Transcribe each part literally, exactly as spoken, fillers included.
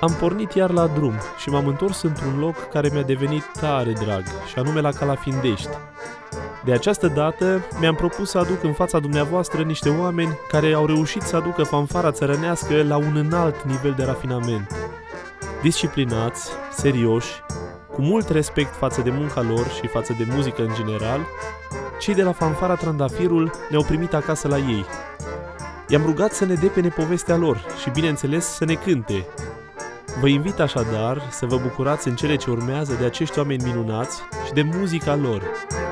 Am pornit iar la drum și m-am întors într-un loc care mi-a devenit tare drag, și anume la Calafindești. De această dată mi-am propus să aduc în fața dumneavoastră niște oameni care au reușit să aducă fanfara țărănească la un înalt nivel de rafinament. Disciplinați, serioși, cu mult respect față de munca lor și față de muzică în general, cei de la fanfara Trandafirul ne-au primit acasă la ei. I-am rugat să ne depene povestea lor și, bineînțeles, să ne cânte. Vă invit așadar să vă bucurați în cele ce urmează de acești oameni minunați și de muzica lor.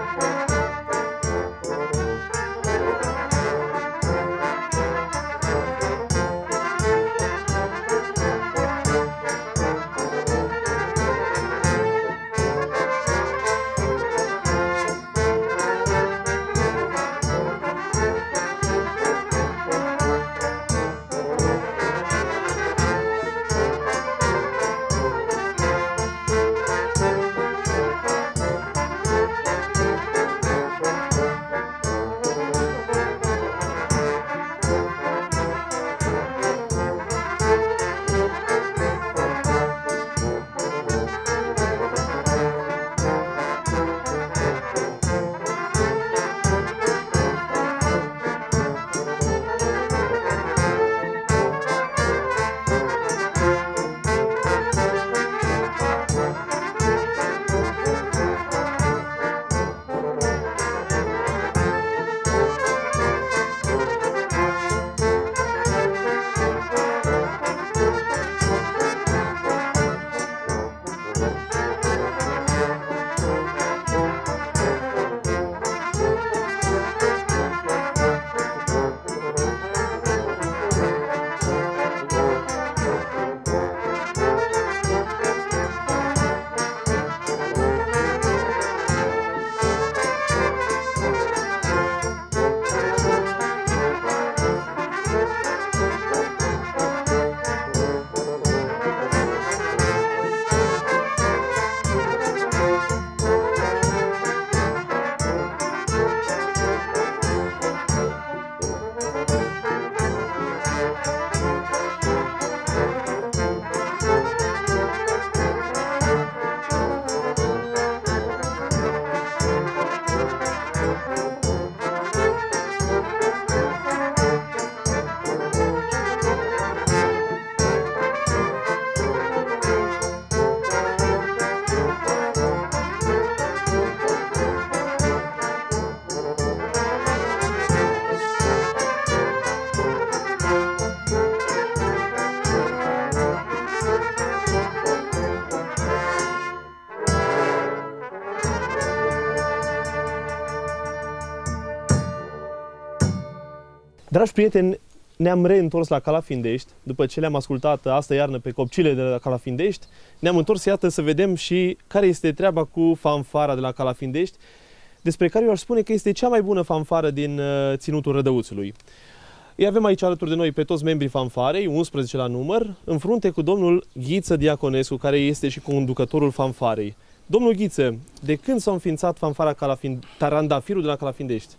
Dragi prieteni, ne-am reîntors la Calafindești, după ce le-am ascultat astă iarnă pe copcile de la Calafindești. Ne-am întors, iată, să vedem și care este treaba cu fanfara de la Calafindești, despre care eu aș spune că este cea mai bună fanfară din uh, Ținutul Rădăuțului. Îi avem aici alături de noi pe toți membrii fanfarei, unsprezece la număr, în frunte cu domnul Ghiță Diaconescu, care este și conducătorul fanfarei. Domnul Ghiță, de când s-a înființat fanfara Calafin... Trandafirul de la Calafindești?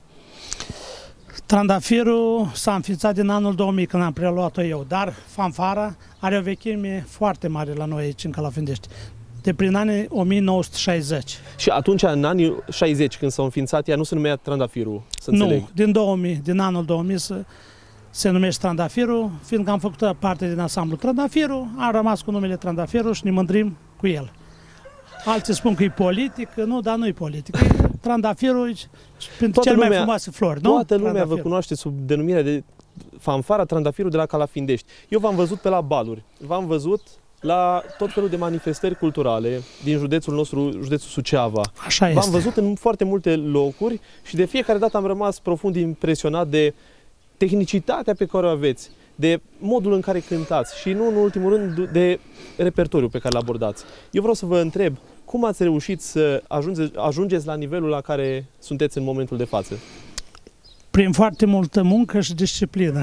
Trandafirul s-a înființat din anul două mii, când am preluat-o eu, dar fanfara are o vechime foarte mare la noi aici în Calafindești, de prin anii o mie nouă sute șaizeci. Și atunci, în anii șaizeci, când s-a înființat, ea nu se numea Trandafirul, să înțeleg? Nu, din două mii, din anul două mii se, se numește Trandafirul, fiindcă am făcut parte din ansamblu Trandafirul, am rămas cu numele Trandafirul și ne mândrim cu el. Alții spun că e politic, nu, dar nu e politic. Trandafirul pentru cele mai frumoase flori, nu? Toată lumea vă cunoaște sub denumirea de fanfara Trandafirul de la Calafindești. Eu v-am văzut pe la baluri, v-am văzut la tot felul de manifestări culturale din județul nostru, județul Suceava. Așa este. V-am văzut în foarte multe locuri și de fiecare dată am rămas profund impresionat de tehnicitatea pe care o aveți, de modul în care cântați și, nu în ultimul rând, de repertoriul pe care îl abordați. Eu vreau să vă întreb, cum ați reușit să ajungeți, ajungeți la nivelul la care sunteți în momentul de față? Prin foarte multă muncă și disciplină.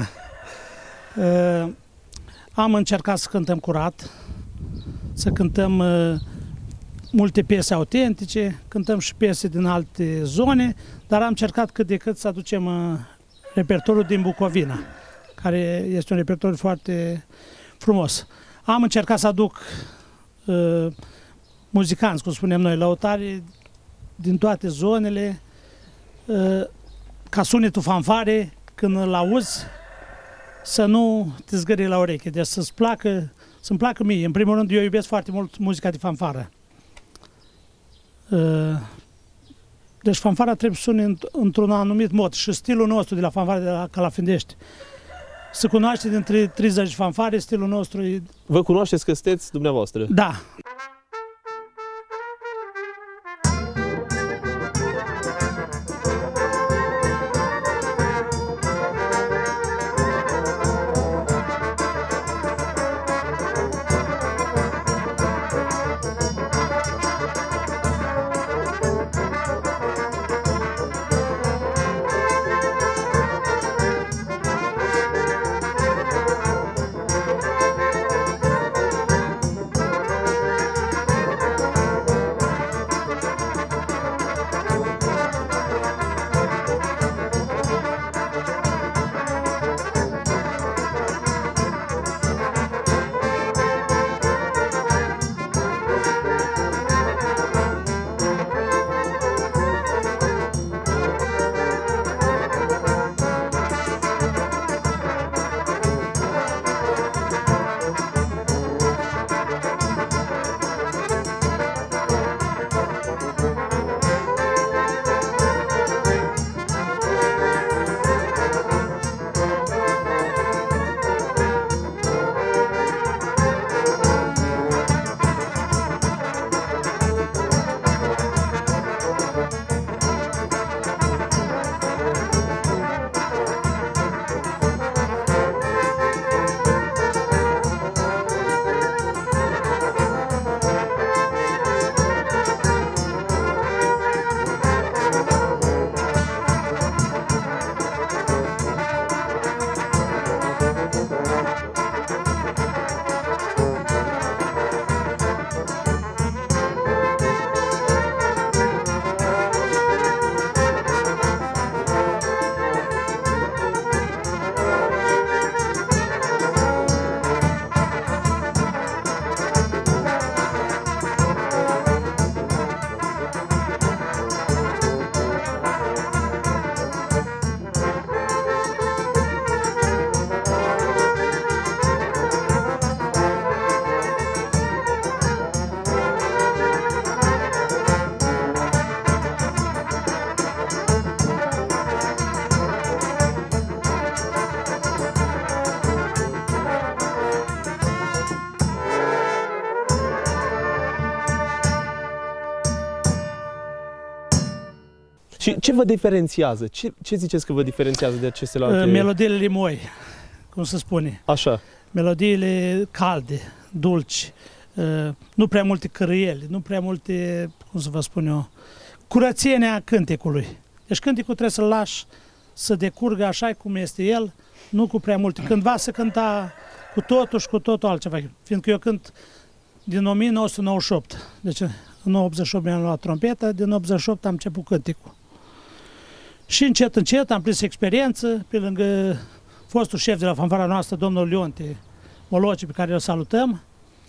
Uh, am încercat să cântăm curat, să cântăm uh, multe piese autentice, cântăm și piese din alte zone, dar am încercat cât de cât să aducem uh, repertoriul din Bucovina, care este un repertoriu foarte frumos. Am încercat să aduc uh, muzicanți, cum spunem noi, lăutari din toate zonele, uh, ca sunetul fanfare, când îl auzi, să nu te zgârie la ureche. Deci să-ți placă, să-mi placă mie. În primul rând, eu iubesc foarte mult muzica de fanfară. Uh, deci fanfara trebuie să sune într-un anumit mod și stilul nostru de la fanfara de la Calafindești. Se cunoaște dintre treizeci de fanfare, stilul nostru e... Vă cunoașteți că sunteți dumneavoastră? Da. Și ce vă diferențiază? Ce, ce ziceți că vă diferențiază de aceste alte... Melodiile limoi, cum se spune. Așa. Melodiile calde, dulci, nu prea multe cărăieli, nu prea multe, cum să vă spun eu, curățenia cântecului. Deci cântecul trebuie să-l lași să decurgă așa cum este el, nu cu prea multe. Cândva se cânta cu totul și cu totul altceva, fiindcă eu cânt din o mie nouă sute nouăzeci și opt. Deci în optzeci și opt mi-am luat trompeta, din optzeci și opt am început cântecul. Și încet, încet am prins experiență, pe lângă fostul șef de la fanfara noastră, domnul Leonte Moloci, pe care îl salutăm,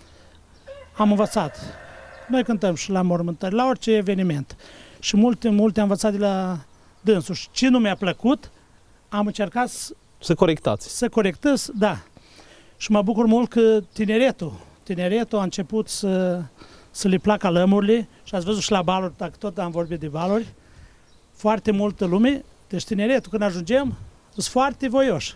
am învățat. Noi cântăm și la mormântări, la orice eveniment. Și multe, multe am învățat de la dânsul. Și ce nu mi-a plăcut, am încercat să, să corectați. Să corectez, da. Și mă bucur mult că tineretul, tineretul a început să, să le placă lămurile și ați văzut și la baluri, dacă tot am vorbit de baluri, foarte multă lume, deci tineretul când ajungem, sunt foarte voioși.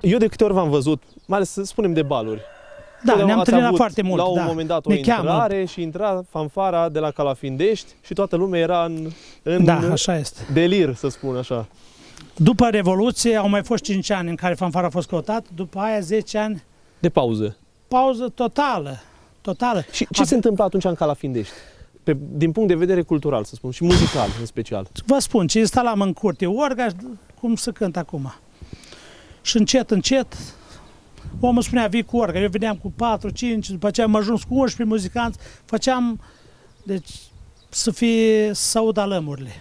Eu de câte ori v-am văzut, mai ales să spunem de baluri. Da, ne-am întâlnit foarte mult. La un da. moment dat o ne intrare cheamă. și intra fanfara de la Calafindești și toată lumea era în, în da, așa este. delir, să spun așa. După Revoluție au mai fost cinci ani în care fanfara a fost căutată, după aia zece ani de pauză. Pauză totală. totală. Și ce Ave... se întâmplă atunci în Calafindești? Pe, din punct de vedere cultural, să spun, și muzical în special. Vă spun, ce instalam în curte orga, cum se cântă acum. Și încet, încet, omul spunea, vii cu orga. Eu veneam cu patru, cinci, după aceea am ajuns cu unsprezece muzicanți, făceam, deci, să fie, să audă alămurile.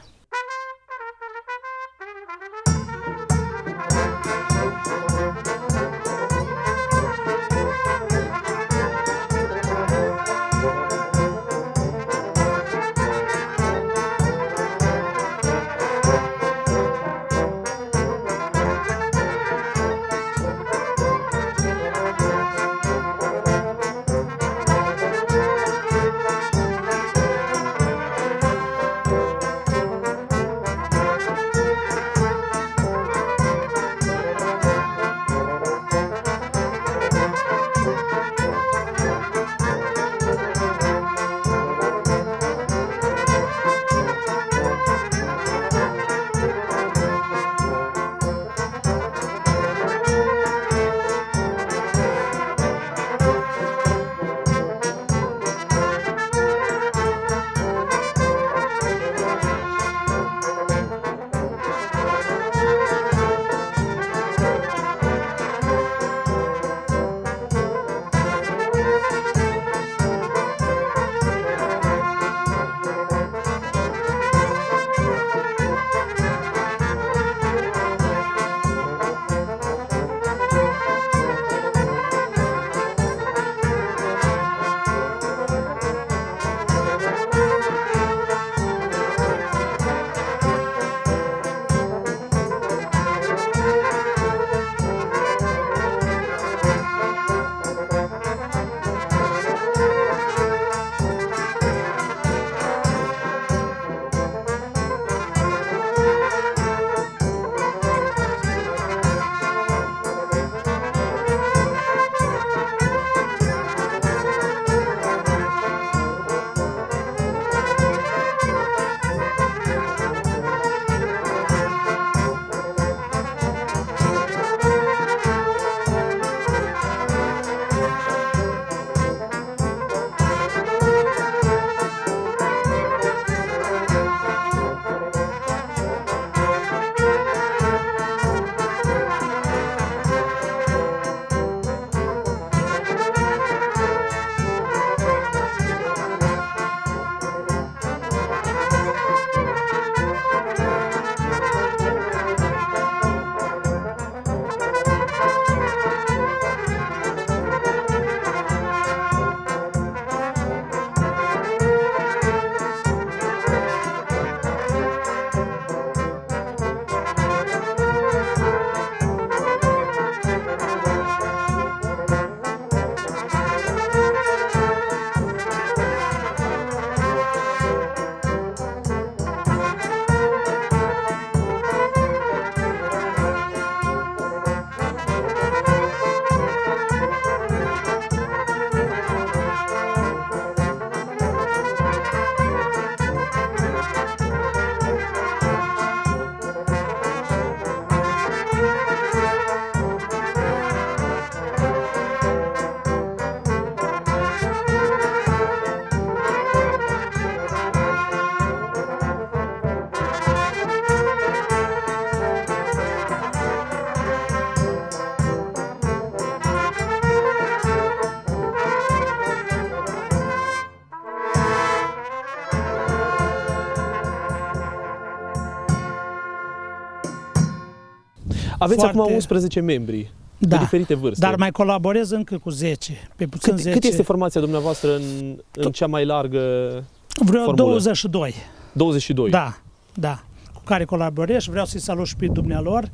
Aveți foarte... acum unsprezece membri da, de diferite vârste. Dar mai colaborez încă cu zece. Pe puțin cât, zece. cât este formația dumneavoastră în, în cea mai largă Vreo formulă? douăzeci și doi. douăzeci și doi? Da, da. Cu care colaborez și vreau să-i salut și pe dumnealor.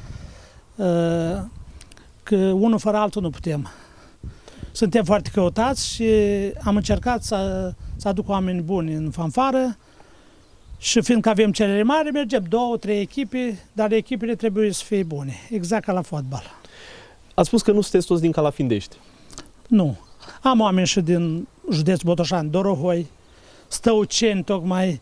Că unul fără altul nu putem. Suntem foarte căutați și am încercat să, să aduc oameni buni în fanfară și fiindcă avem cerere mare, mergem două, trei echipe, dar echipele trebuie să fie bune, exact ca la fotbal. Ați spus că nu sunteți toți din Calafindești. Nu. Am oameni și din județul Botoșani, Dorohoi, Stăuceni, tocmai,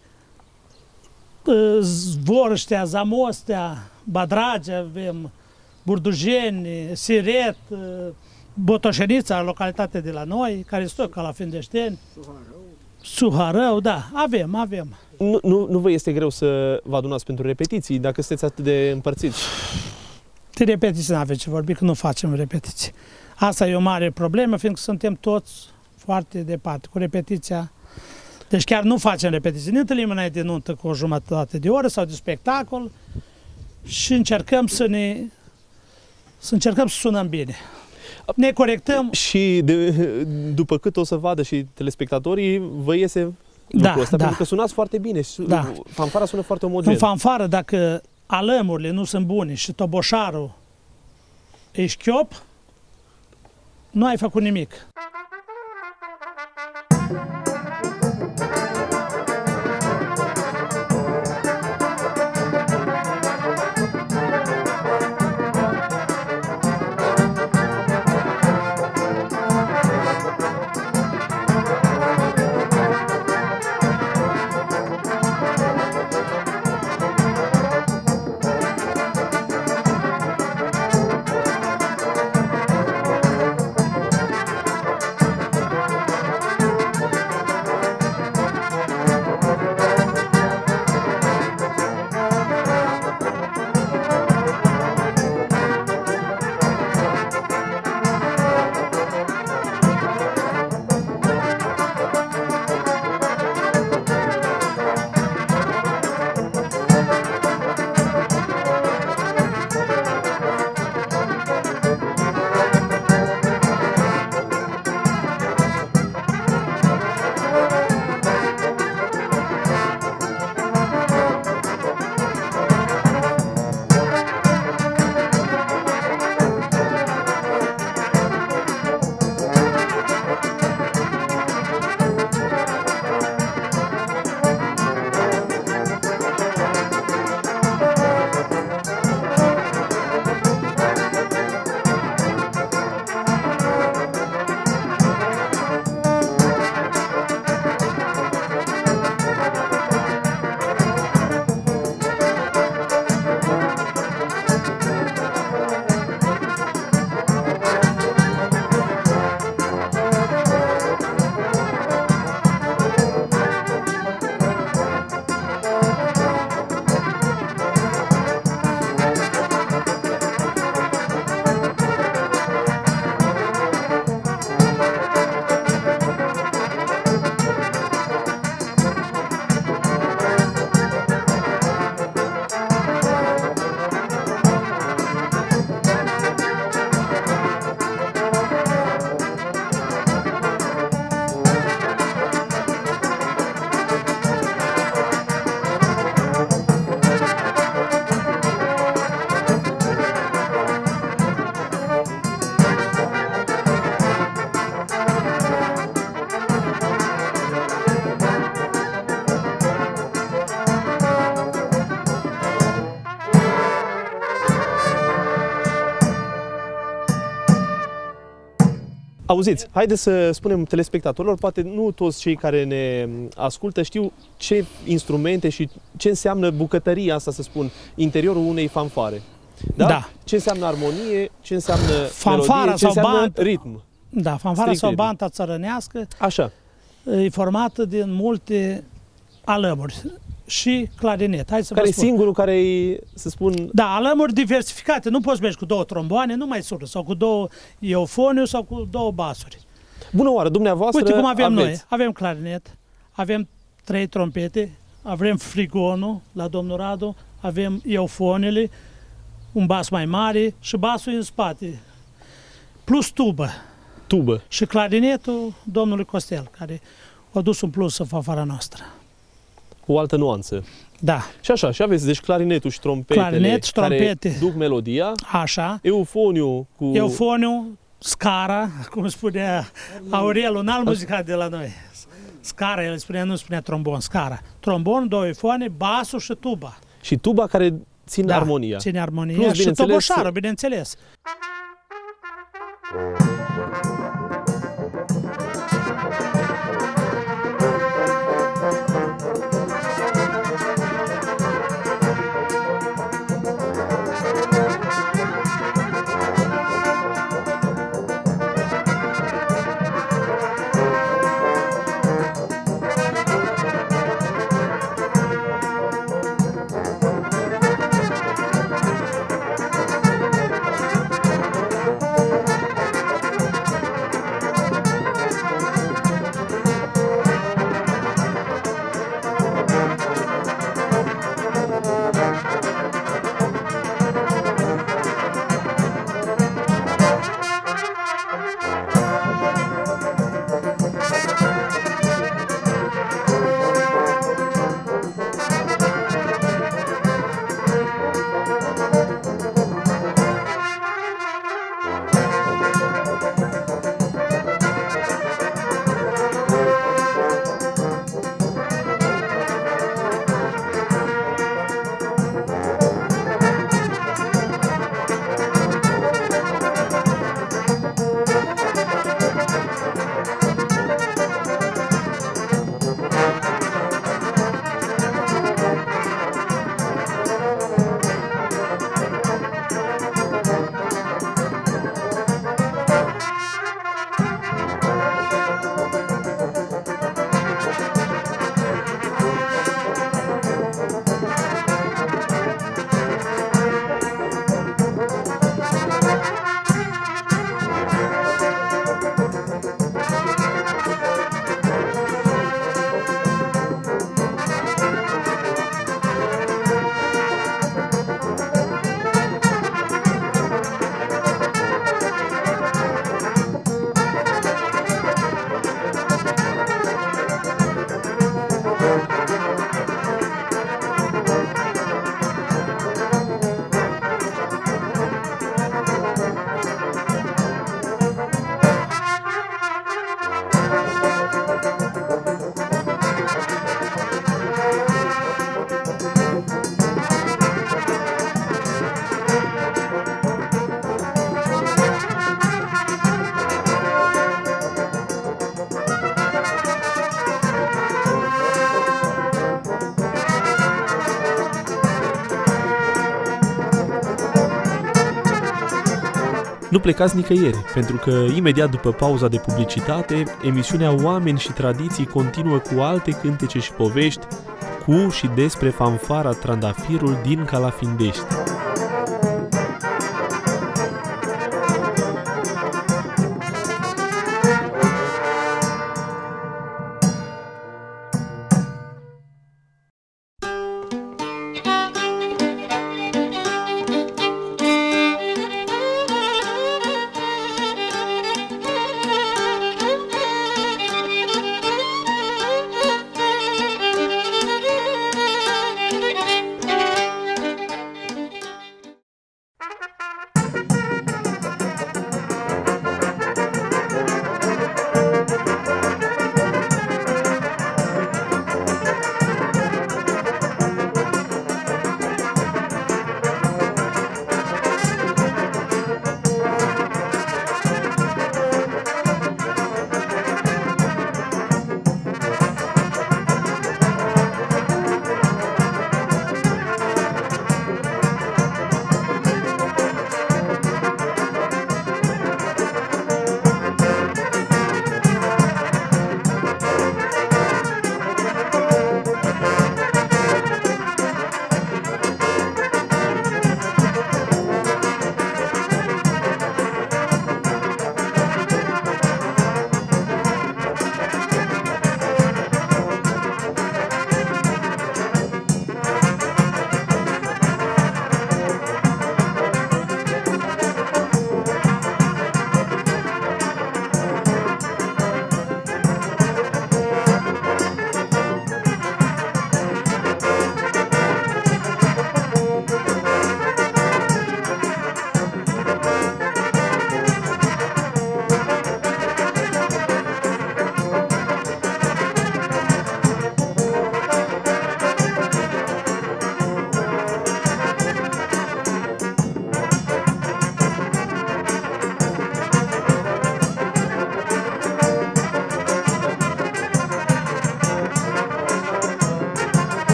Zvorăștea, Zamostea, Badrage, avem Burdujeni, Siret, Botoșenița, localitate de la noi, care sunt calafindeșteni. Suharău. Suharău, da, avem, avem. Nu, nu, nu vă este greu să vă adunați pentru repetiții, dacă sunteți atât de împărțiți? De repetiții nu aveți ce vorbi, că nu facem repetiții. Asta e o mare problemă, fiindcă suntem toți foarte departe cu repetiția. Deci chiar nu facem repetiții. Ne întâlnim înainte de nuntă cu o jumătate de oră sau de spectacol și încercăm să ne să încercăm să sunăm bine. Ne corectăm. Și de, după cât o să vadă și telespectatorii, vă iese lucrul da, ăsta, da. pentru că sunați foarte bine. Da. Fanfara sună foarte omogen. În fanfară, dacă alămurile nu sunt bune și toboșarul e șchiop, nu ai făcut nimic. Auziți, haideți să spunem telespectatorilor, poate nu toți cei care ne ascultă știu ce instrumente și ce înseamnă bucătăria asta, să spun, interiorul unei fanfare. Da? Da. Ce înseamnă armonie, ce înseamnă fanfara melodie, ce sau înseamnă band... ritm. Da, fanfara Strict sau ritm. banta țărănească Așa. e formată din multe alămuri și clarinet. Hai să Care vă e spun. singurul care e, să spun... Da, alămuri diversificate. Nu poți mergi cu două tromboane, nu mai sună, sau cu două eufoniu sau cu două basuri. Bună oară, dumneavoastră Uite cum avem aveți. noi. Avem clarinet, avem trei trompete, avem frigonul la domnul Radu, avem eufonele, un bas mai mare și basul în spate, plus tubă. Tubă. Și clarinetul domnului Costel, care a dus un plus în fanfara noastră. Cu o altă nuanță. Da. Și așa, și aveți, deci clarinetul și trompetele Clarinet și trompete. care duc melodia. Așa. Eufoniu cu... Eufoniu, scara, cum spunea Aurel, un alt muzicat de la noi. Scara, el spunea, nu spunea trombon, scara. Trombon, două eufone, basul și tuba. Și tuba care ține Da, armonia. ține armonia. Plus, și bineînțeles, toboșarul, bineînțeles. Nu plecați nicăieri, pentru că imediat după pauza de publicitate, emisiunea Oameni și Tradiții continuă cu alte cântece și povești cu și despre fanfara Trandafirul din Calafindești.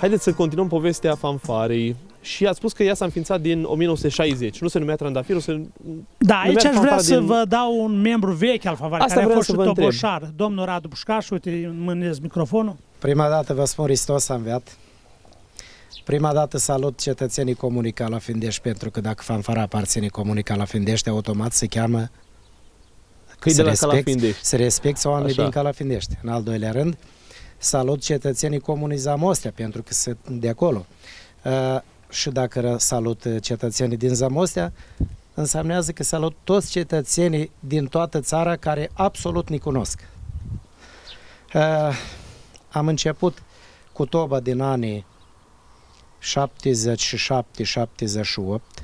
Haideți să continuăm povestea fanfarei. Și ați spus că ea s-a înființat din o mie nouă sute șaizeci. Nu se numea Trandafir, se Da, aici aș vrea să din... vă dau un membru vechi al fanfarei, Asta care a fost și toboșar. întreb. Domnul Radu Pușcaș, uite, mânez microfonul. Prima dată vă spun Hristos a înviat. Prima dată salut cetățenii Comunei Calafindești, pentru că dacă fanfara aparține Comunei Calafindești, automat se cheamă că de la Calafindești. Se respectă oamenii Așa. din Calafindești. În al doilea rând, salut cetățenii Comunei Zamostea, pentru că sunt de acolo. Uh, și dacă salut cetățenii din Zamostea, înseamnă că salut toți cetățenii din toată țara care absolut ne cunosc. Uh, am început cu toba din anii șaptezeci și șapte șaptezeci și opt.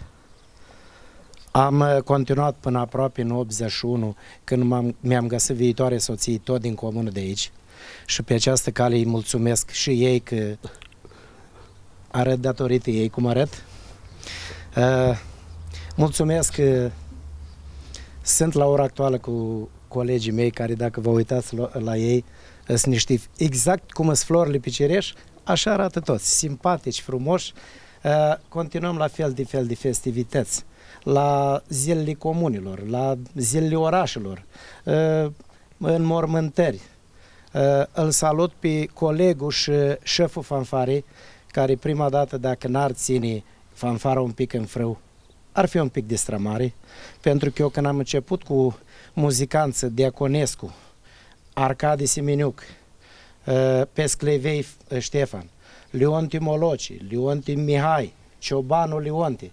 Am continuat până aproape în optzeci și unu, când mi-am găsit viitoare soții tot din comună de aici. Și pe această cale îi mulțumesc și ei că arăt datorită ei cum arăt. Uh, mulțumesc că sunt la ora actuală cu colegii mei care, dacă vă uitați la, la ei, sunt niște, exact cum sunt florile pe cireș, așa arată toți, simpatici, frumoși. Uh, continuăm la fel de fel de festivități, la zilele comunilor, la zilele orașelor, uh, înmormântări. Uh, îl salut pe colegul și șeful fanfarei, care prima dată, dacă n-ar ține fanfara un pic în frâu, ar fi un pic destrămare, pentru că eu când am început cu muzicanță Diaconescu, Arcadi Simeniuc, Pesclevei Ștefan, Leonti Moloci, Leonti Mihai, Ciobanu Leonti,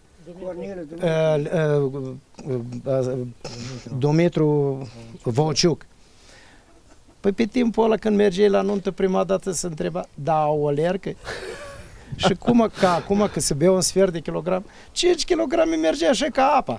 Dumitru Vociuc. Păi pe timpul ăla când mergeai la nuntă prima dată se întreba, da, o lercă? Și cum că acum că se bea un sfert de kilogram, cinci kilograme merge așa ca apa.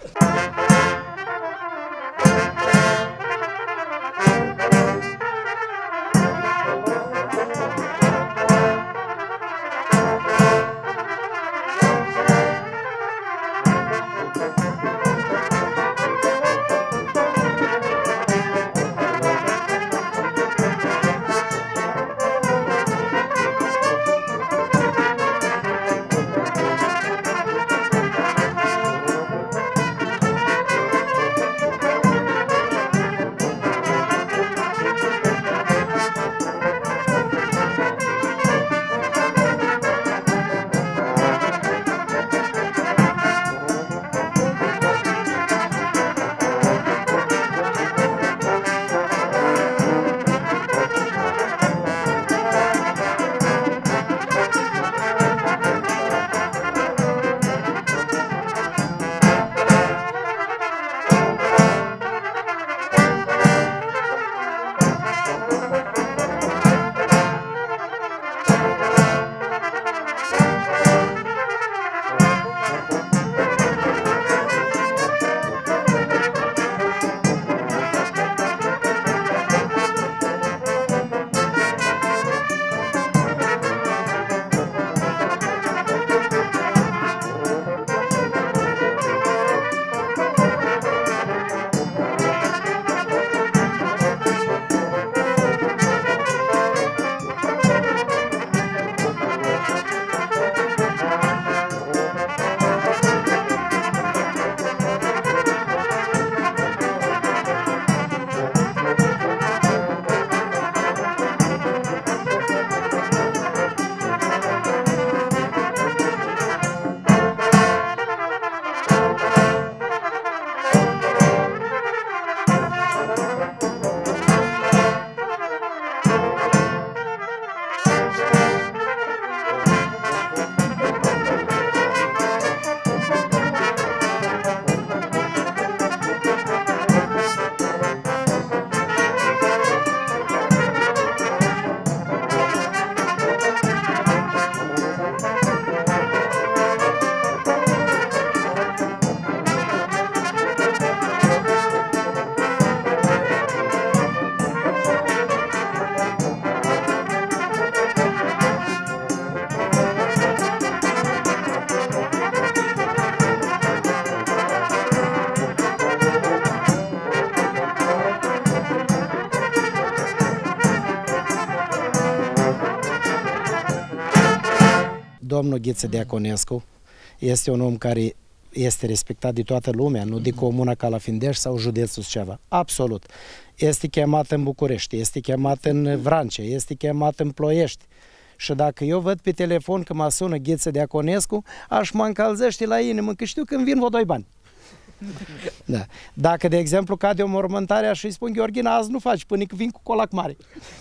domnul Ghiță Diaconescu este un om care este respectat de toată lumea, nu de comuna Calafindeș sau județul Suceava. Absolut. Este chemat în București, este chemat în Vrancea, este chemat în Ploiești. Și dacă eu văd pe telefon că mă sună Ghiță Diaconescu, aș mă încălzește la inimă, că știu când vin vă doi bani. Da. Dacă, de exemplu, cade o mormântare, aș îi spun, Gheorghina, azi nu faci până că vin cu colac mare.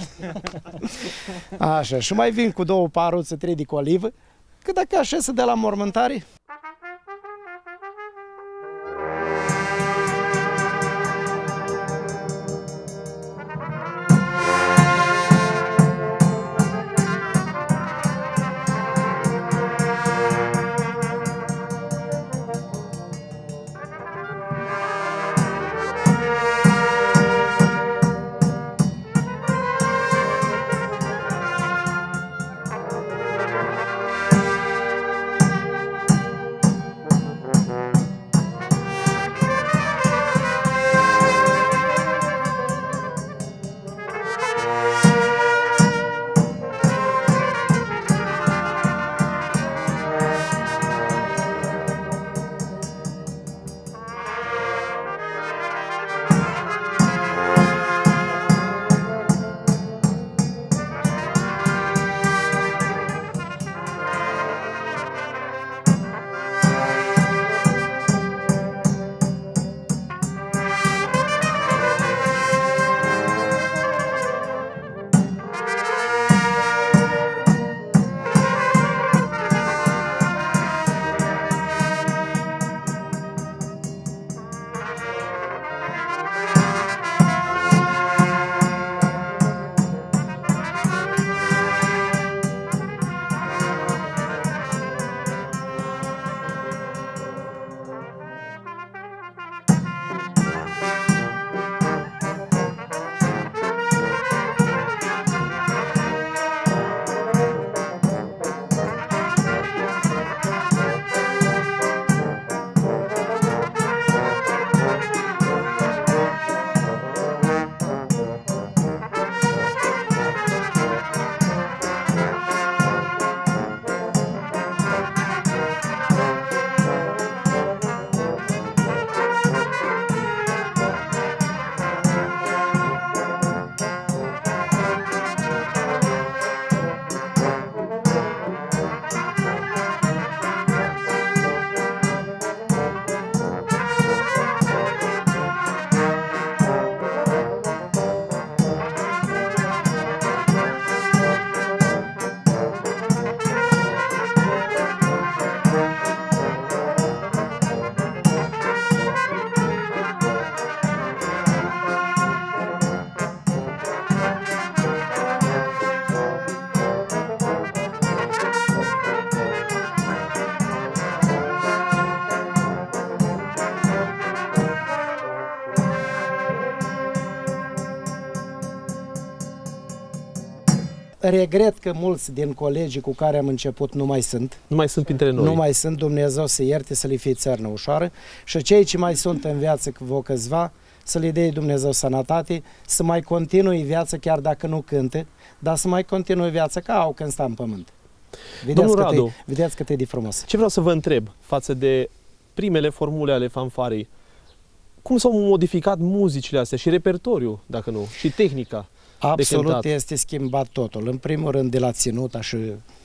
Așa, și mai vin cu două paruțe, trei de colivă, că dacă așeză de la mormântare... Regret că mulți din colegii cu care am început nu mai sunt. Nu mai sunt printre noi. Nu mai sunt, Dumnezeu să ierte, să le fie țărnă ușoară. Și cei ce mai sunt în viață, că vă câțiva, să le dea Dumnezeu sănătate, să mai continui viața chiar dacă nu cântă, dar să mai continui viața ca au când sta în pământ. Vedeți, cât, e, vedeți cât e de frumos. Ce vreau să vă întreb față de primele formule ale fanfarei, cum s-au modificat muzicile astea și repertoriul, dacă nu, și tehnica? Absolut este schimbat totul. În primul rând de la ținuta și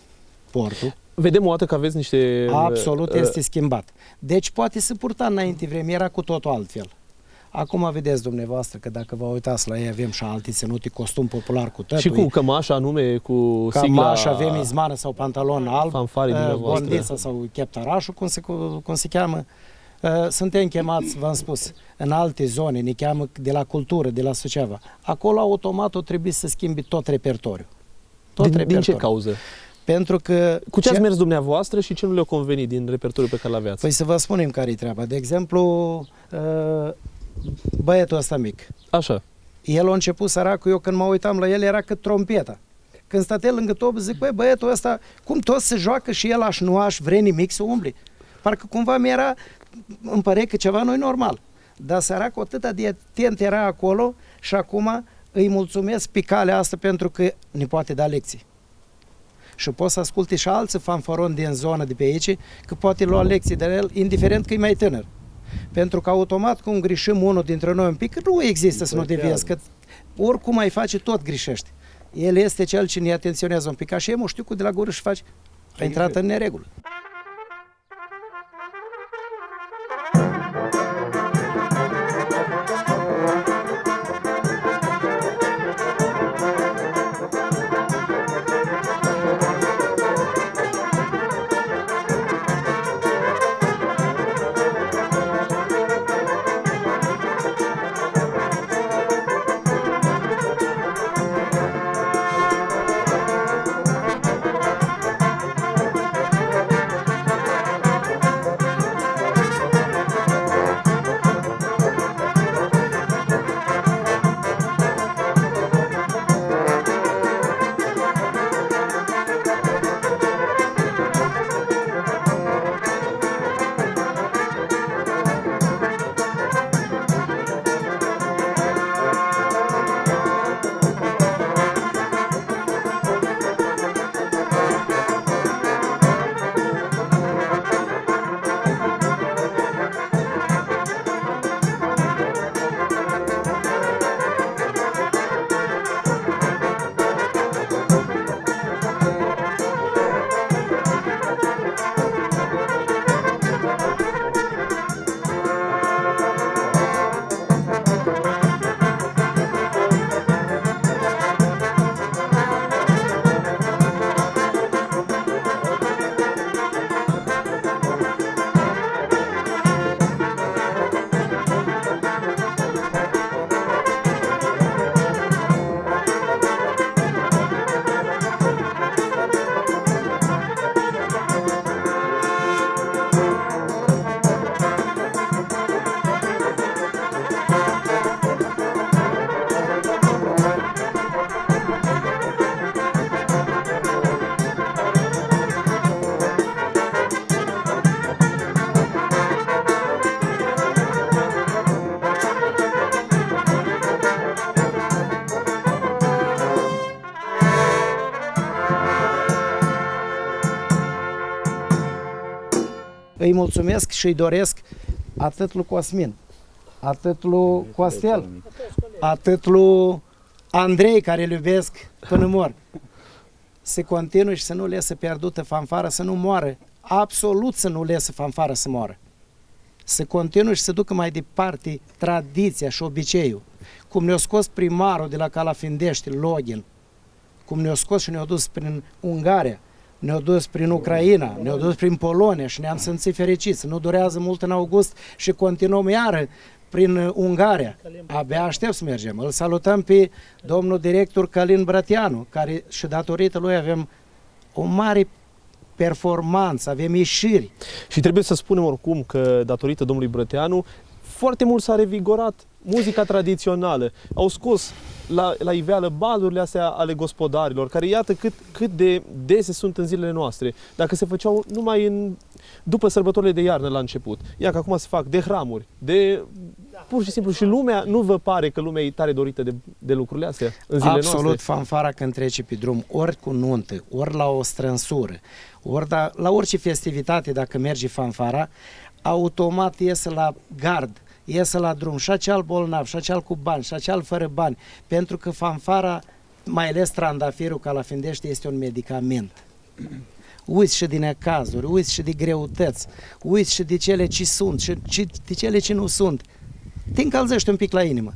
portul. Vedem o dată că aveți niște... Absolut este schimbat. Deci poate să purta înainte vreme, era cu totul altfel. Acum vedeți dumneavoastră că dacă vă uitați la ei avem și alte ținute, costum popular cu tătui. Și cu cămașa anume, cu sigla... Cămașa, avem izmană sau pantalon alb, uh, bondița sau cheptarașul, cum se, cum se cheamă. Uh, suntem chemați, v-am spus, în alte zone, ne cheamă de la cultură, de la Suceava. Acolo automat o trebuie să schimbi tot repertoriul. Tot din, repertoriul. din ce cauză? Pentru că... Cu ce ați mers dumneavoastră și ce nu le-a convenit din repertoriul pe care l-aveați? Păi să vă spunem care-i treaba. De exemplu, uh, băietul ăsta mic. Așa. El a început săracul, eu când mă uitam la el era cât trompeta. Când stătea lângă top, zic, băi, băietul ăsta, cum tot se joacă și el aș nu aș vrea nimic să umbli. Parcă cumva mi-era, îmi pare că ceva nu-i normal. Dar săracul atâta de atent era acolo și acum îi mulțumesc pe calea asta pentru că ne poate da lecții. și poți să asculte și alții fanfaroni din zona de pe aici, că poate lua lecții de el, indiferent că e mai tânăr. Pentru că automat cum greșim unul dintre noi un pic, nu există să nu deviezi, că oricum ai face, tot greșești. El este cel ce ne atenționează un pic, așa e, știu că de la gură și faci, a intrat în neregulă. Îi mulțumesc și îi doresc atât lui Cosmin, atât lui Costel, atât lui Andrei, care îl iubesc până mor. Să continue și să nu lese pierdută fanfara, să nu moară, absolut să nu lese fanfara să moară. Să continue și să ducă mai departe tradiția și obiceiul. Cum ne-a scos primarul de la Calafindești, Login, cum ne-a scos și ne-a dus prin Ungaria, ne-au dus prin Ucraina, ne-au dus prin Polonia și ne-am simțit fericiți. Nu durează mult în august și continuăm iară prin Ungaria. Abia aștept să mergem. Îl salutăm pe domnul director Călin Brătianu, care și datorită lui avem o mare performanță, avem ieșiri. Și trebuie să spunem oricum că datorită domnului Brătianu foarte mult s-a revigorat muzica tradițională. Au scos la, la iveală balurile astea ale gospodarilor, care iată cât, cât de dese sunt în zilele noastre. Dacă se făceau numai în, după sărbătorile de iarnă la început. Ia că acum se fac de hramuri, de pur și simplu. Și lumea, nu vă pare că lumea e tare dorită de, de lucrurile astea în zilele Absolut, noastre? fanfara când trece pe drum, ori cu nuntă, ori la o strânsură, ori da, la orice festivitate, dacă merge fanfara, automat iese la gard, iese la drum, și acel bolnav, și acel cu bani, și acel fără bani, pentru că fanfara, mai ales trandafirul Calafindești, este un medicament. Uiți și din necazuri, uiți și de greutăți, uiți și de cele ce sunt, și de cele ce nu sunt. Te încălzești un pic la inimă.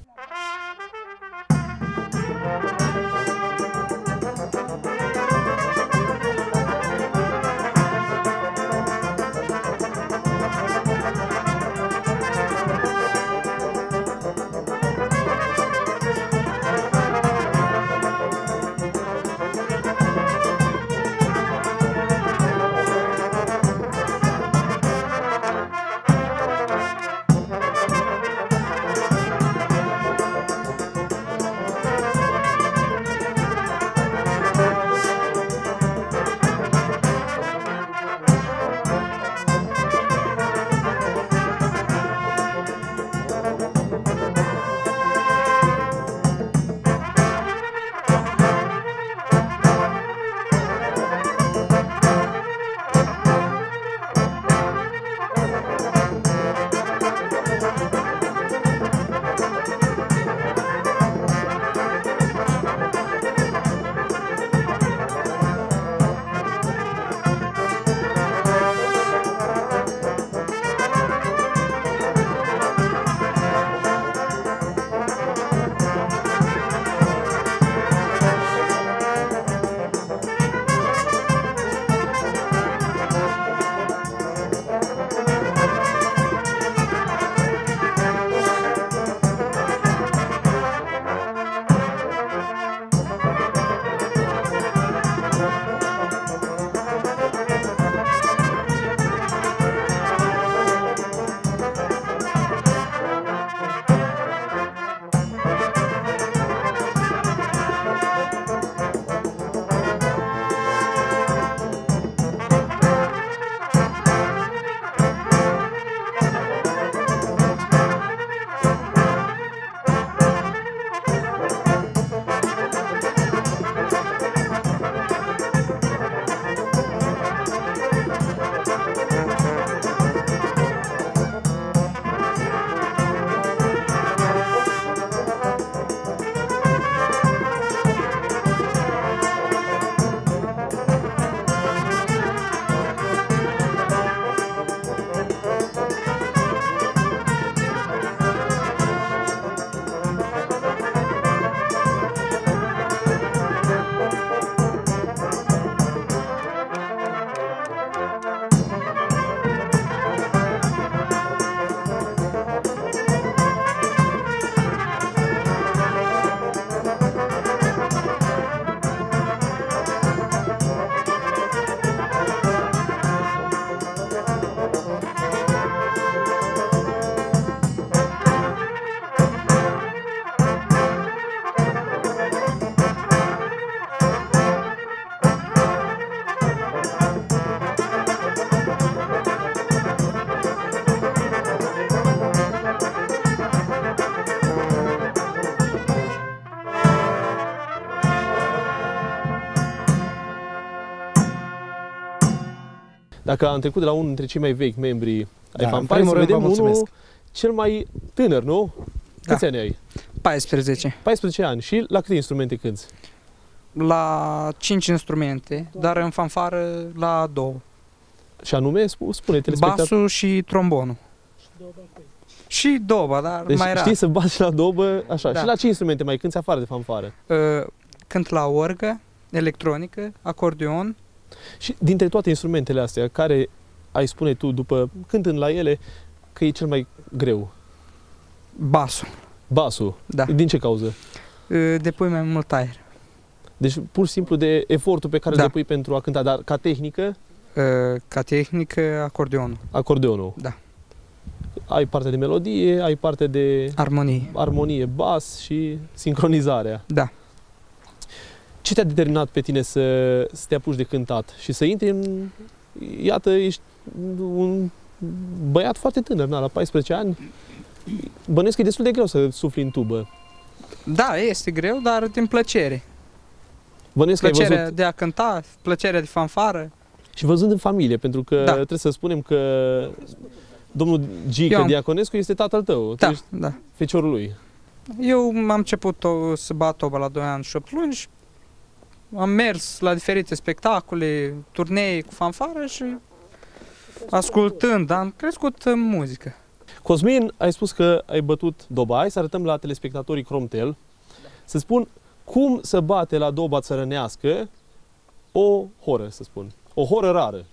Dacă am trecut de la unul dintre cei mai vechi membri ai Da, în fanfarei, să primul rând vă vedem unul mulțumesc. cel mai tânăr, nu? Câți Da. ani ai? paisprezece. paisprezece ani. Și la câte instrumente cânti? La cinci instrumente, dar în fanfară la două. Și anume, sp- spune telespectator. Basul și trombonul. Și doba, dar Deci mai rar. știi să bați la dobă, așa. Da. Și la ce instrumente mai cânti afară de fanfară? Uh, Cânt la orgă, electronică, acordeon. Și dintre toate instrumentele astea, care ai spune tu, după cântând la ele, că e cel mai greu? Basul, Basul. da. Din ce cauză? Uh, Depui mai mult aer. Deci pur și simplu de efortul pe care Da. îl depui pentru a cânta, dar ca tehnică, Uh, Ca tehnică, acordeonul. acordeonul. Da. Ai parte de melodie, ai parte de Armonie. armonie, bas și sincronizarea. Da. Ce te-a determinat pe tine să, să te apuci de cântat și să intri în... Iată, ești un băiat foarte tânăr, na, la paisprezece ani. Bănuiesc că e destul de greu să sufli în tubă. Da, este greu, dar din plăcere. Bănuiesc că ai Plăcerea văzut de a cânta, plăcerea de fanfară. și văzând în familie, pentru că Da. trebuie să spunem că domnul Gică Eu am- Diaconescu este tatăl tău, tu Da, ești da. feciorul lui. Eu am început o, să bat toba la doi ani și opt luni și am mers la diferite spectacole, turnee cu fanfară și ascultând, am crescut în muzică. Cosmin, ai spus că ai bătut doba. Hai să arătăm la telespectatorii Cromtel, să spun cum să bate la doba țărănească o horă, să spun. O horă rară.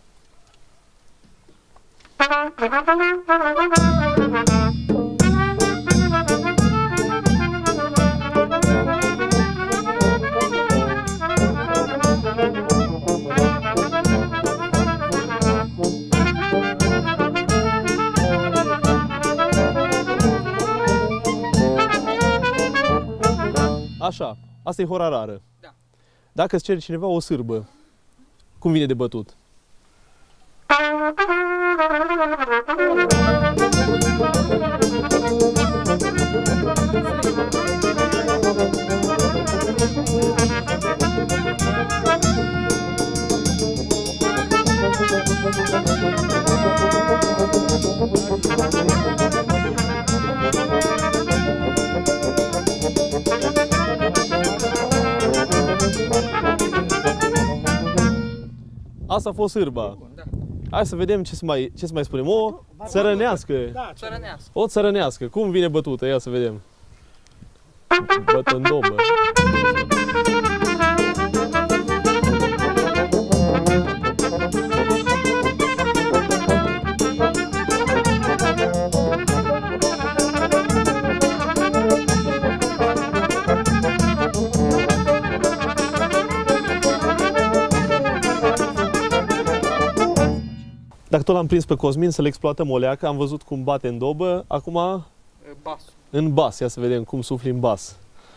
Așa, asta e hora rară. Da. Dacă îți cere cineva o sârbă, cum vine de bătut? Asta a fost sârba. Da. Hai să vedem ce să mai, ce să mai spunem. O țărănească. Da, Țărănească. O țărănească. Cum vine bătută? Ia să vedem. Bătă în dobă. Dacă tot l-am prins pe Cosmin să-l exploatăm o leacă, am văzut cum bate în dobă, acum Basul. în bas. Ia să vedem cum sufli în bas.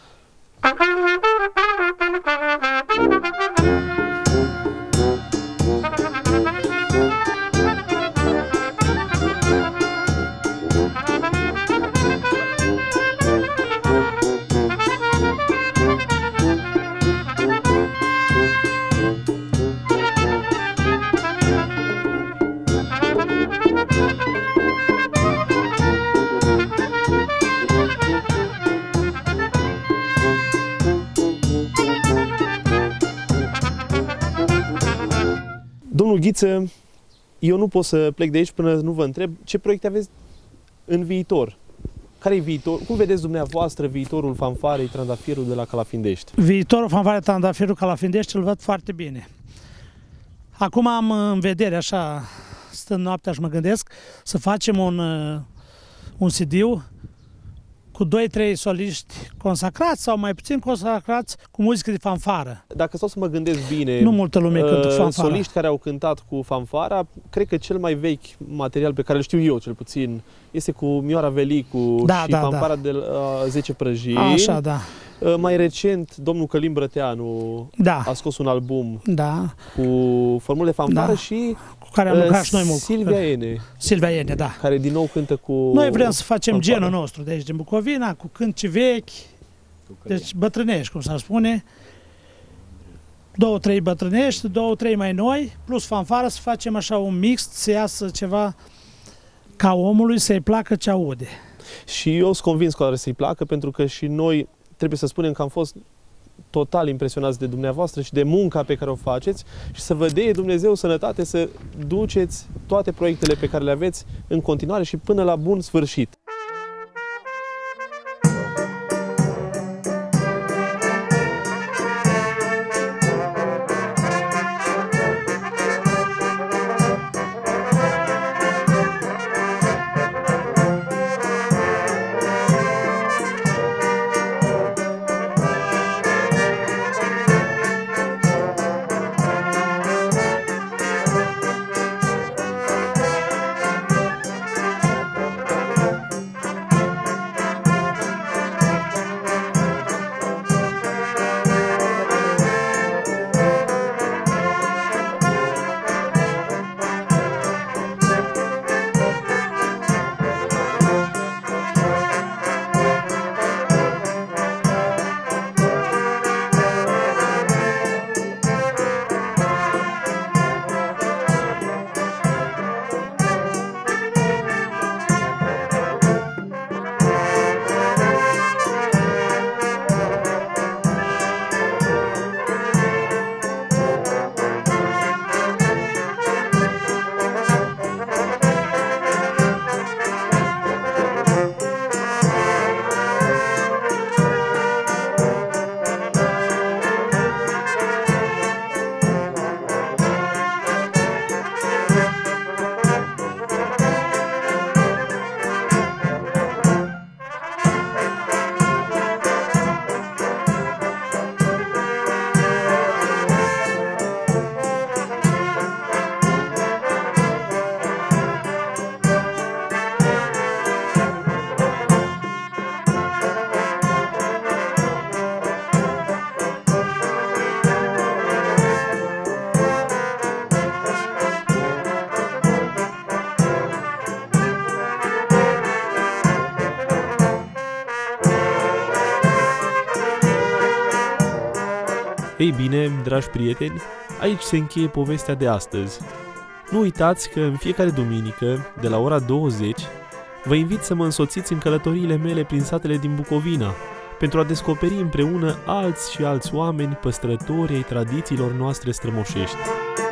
Domnul Ghiță, eu nu pot să plec de aici până nu vă întreb ce proiecte aveți în viitor. Care e viitor? Cum vedeți dumneavoastră viitorul fanfarei Trandafirul de la Calafindești? Viitorul fanfarei Trandafirul Calafindești îl văd foarte bine. Acum am în vedere, așa, stând noaptea și mă gândesc, să facem un, uh, un C D-ul cu doi trei soliști consacrați sau mai puțin consacrați cu muzică de fanfară. Dacă stau să mă gândesc bine, Nu multă lume cântă uh, fanfara. soliști care au cântat cu fanfara, cred că cel mai vechi material pe care îl știu eu cel puțin este cu Mioara Velicu Da, și da, fanfara da. de uh, zece prăjini. Așa, da. Uh, mai recent, domnul Călim Brăteanu Da, a scos un album da, cu formule de fanfară Da. și cu care am uh, lucrat și noi mult. Silvia Ene, Silvia Ene, da. care din nou cântă cu Noi vrem să facem fanfară. genul nostru de aici, din Bucovina, cu cânci vechi, deci bătrânești, cum s-ar spune. două, trei bătrânești, două, trei mai noi, plus fanfară, să facem așa un mix, să iasă ceva ca omului să-i placă ce aude. Și eu sunt convins că o să-i placă, pentru că și noi trebuie să spunem că am fost total impresionați de dumneavoastră și de munca pe care o faceți și să vă dea Dumnezeu sănătate să duceți toate proiectele pe care le aveți în continuare și până la bun sfârșit. Ei bine, dragi prieteni, aici se încheie povestea de astăzi. Nu uitați că în fiecare duminică, de la ora douăzeci, vă invit să mă însoțiți în călătoriile mele prin satele din Bucovina, pentru a descoperi împreună alți și alți oameni păstrători ai tradițiilor noastre strămoșești.